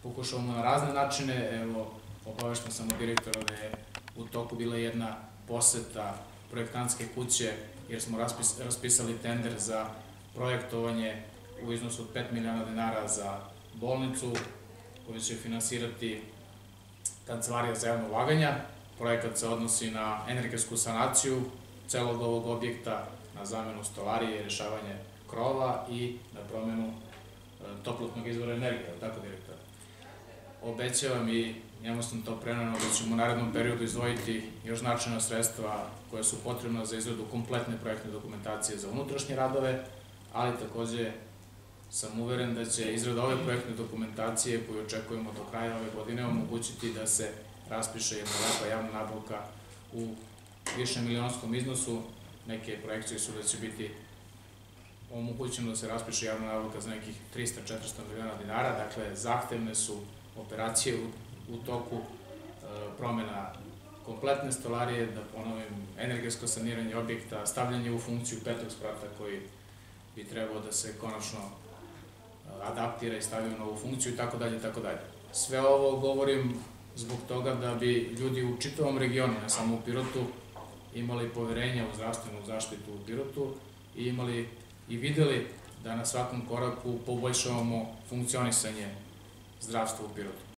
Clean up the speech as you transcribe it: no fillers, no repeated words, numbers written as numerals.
pokušavamo na razne načine. Evo, obavešten sam od direktora da je u toku bila jedna poseta projektantske kuće, jer smo raspisali tender za projektovanje u iznosu od 5 miliona dinara za bolnicu, koju će finansirati Kancelarija za javno ulaganja. Projekat se odnosi na energetsku sanaciju celog ovog objekta, na zamenu stolarije, rešavanje krova i na promenu toplotnog izvora energije, tako direktor. Obećavam i njemu sam to preneo da ćemo u narednom periodu izdvojiti još značajna sredstva koja su potrebna za izradu kompletne projektne dokumentacije za unutrašnje radove, ali takođe sam uveren da će izrada ove projektne dokumentacije koju očekujemo do kraja ove godine omogućiti da se raspiše jedna lepa javna nabavka u višemilionskom iznosu. Neke projekcije su da će biti omogućeno da se raspiše javna nabavka za nekih 300-400 miliona dinara. Dakle, zahtevne su operacije u toku, promena kompletne stolarije, da ponovim, energetsko saniranje objekta, stavljanje u funkciju petog sprata koji bi trebao da se konačno adaptira i stavi u novu funkciju itd. Sve ovo govorim zbog toga da bi ljudi u čitavom regionu, ne samo u Pirotu, imali poverenja u zdravstvenu zaštitu u Pirotu i imali i videli da na svakom koraku poboljšavamo funkcionisanje zdravstva u Pirotu.